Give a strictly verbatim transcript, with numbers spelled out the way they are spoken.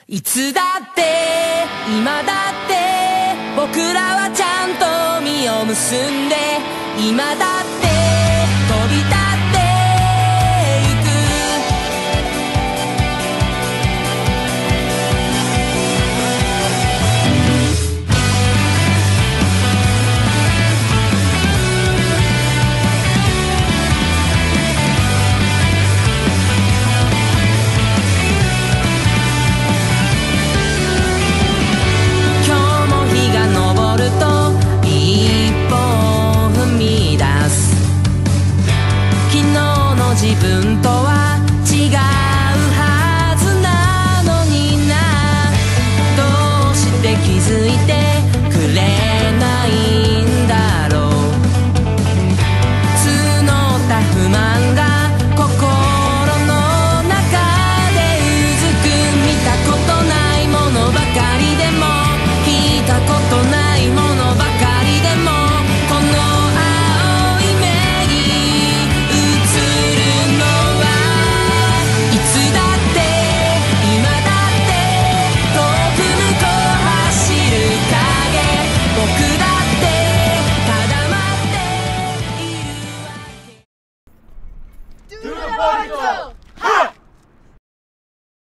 いつだって今だって僕らはちゃんと実を結んで今だって飛び立ってゆく今日も日が昇ると一歩を踏み出す昨日の自分とは違うはずなのになどうして気づいて